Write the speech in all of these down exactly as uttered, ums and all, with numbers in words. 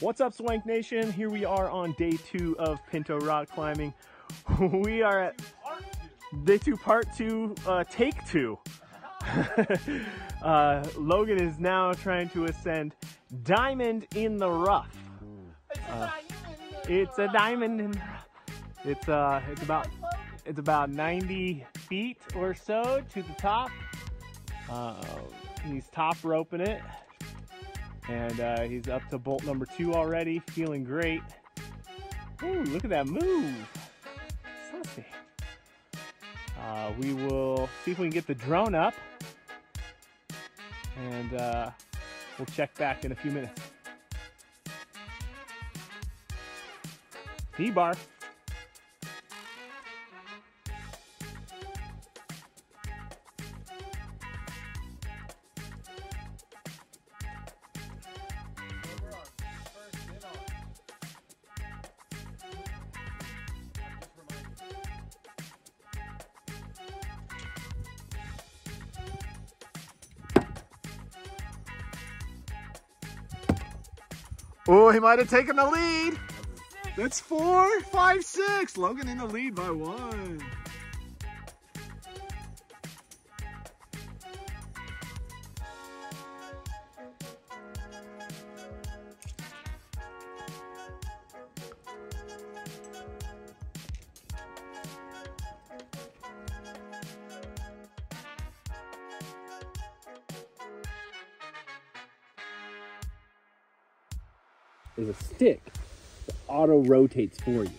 What's up, Swank Nation? Here we are on day two of Pinto rock climbing. We are at day two, part two, uh, take two. uh, Logan is now trying to ascend Diamond in the Rough. Uh, it's a diamond in the rough. It's uh, it's about it's about ninety feet or so to the top. Uh, he's top roping it. And uh, he's up to bolt number two already, feeling great. Ooh, look at that move. Saucy. Uh, we will see if we can get the drone up. And uh, we'll check back in a few minutes. D-bar. Oh, he might have taken the lead. That's four, five, six. Logan in the lead by one. There's a stick that auto rotates for you.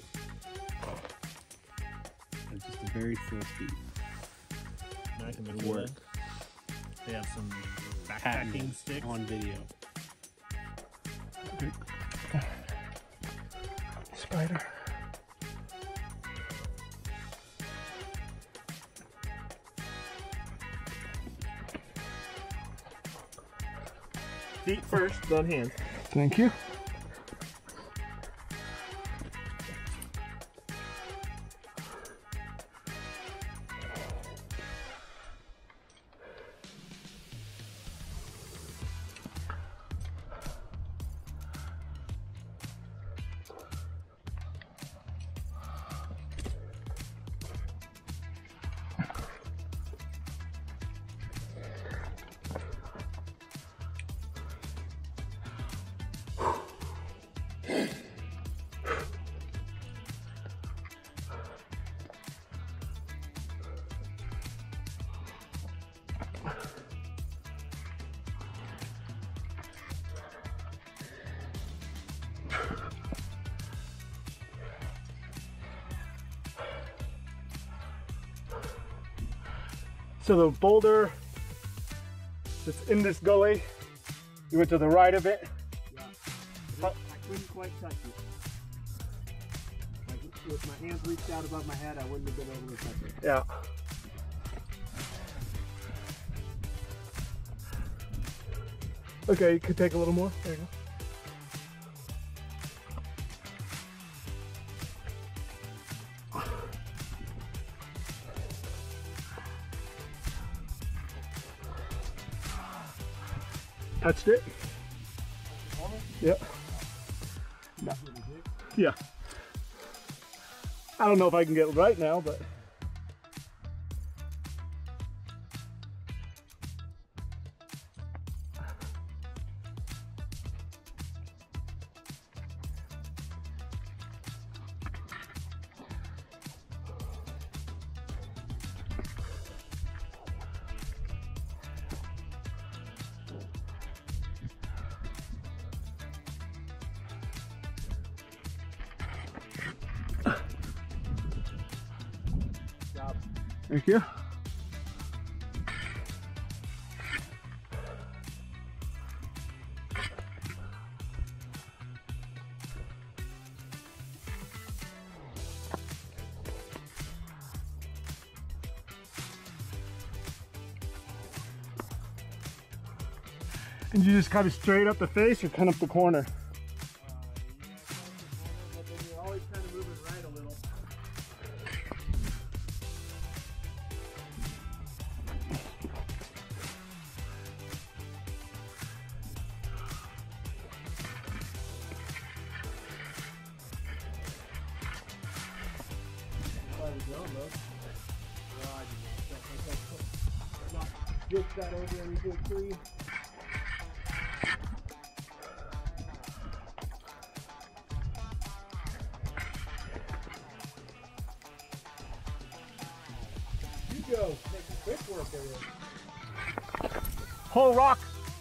It's just a very slow speed. Nice and work. They have some backpacking sticks on video. Spider. Feet first, then hands. Thank you. So the boulder that's in this gully, you went to the right of it. Yeah. I couldn't quite touch it. Like, if my hands reached out above my head, I wouldn't have been able to touch it. Yeah. Okay, you could take a little more. There you go. Touched it. Yep. No. Yeah. I don't know if I can get it right now, but. Thank you. And you just kind of straight up the face or kind of up the corner? You're always kind of moving right a little. Get that over and do three. You go. Make quick work of it. Whole rock.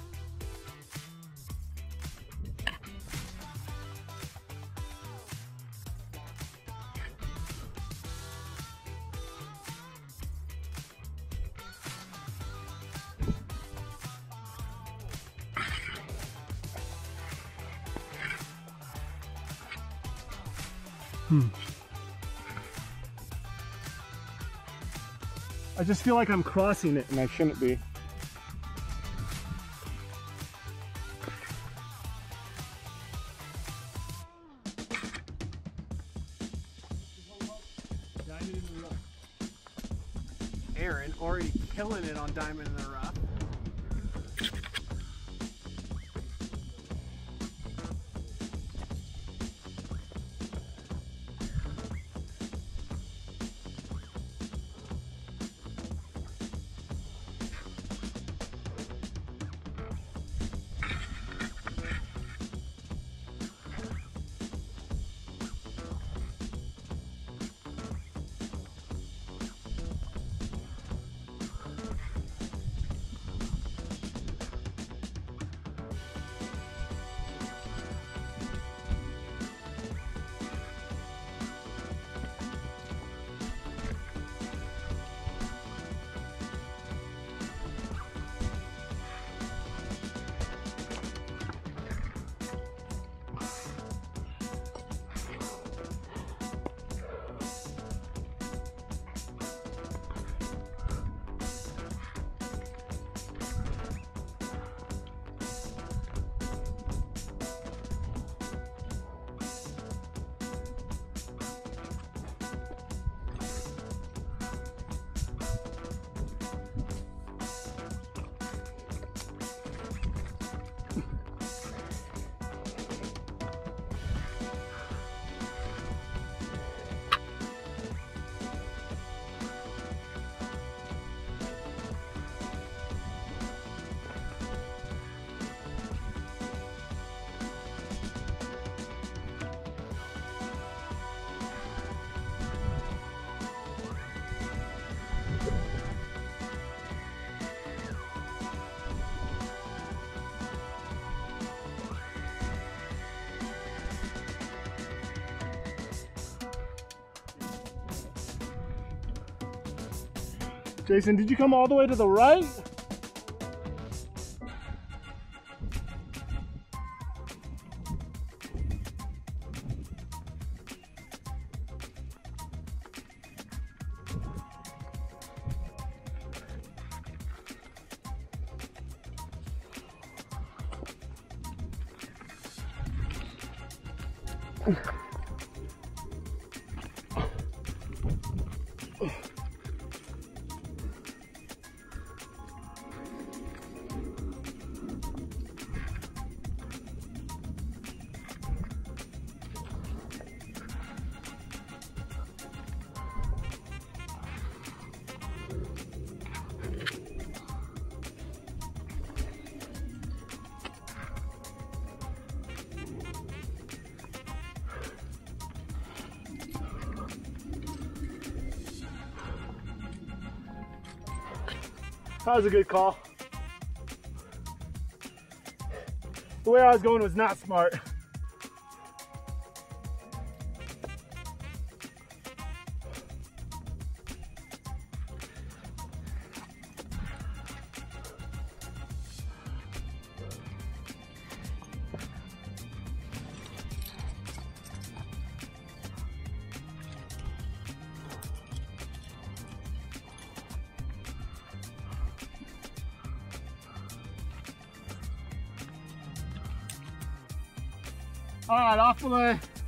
Hmm. I just feel like I'm crossing it and I shouldn't be. Aaron already killing it on Diamond in the Rough. Jason, did you come all the way to the right? That was a good call. The way I was going was not smart. All right, off the way.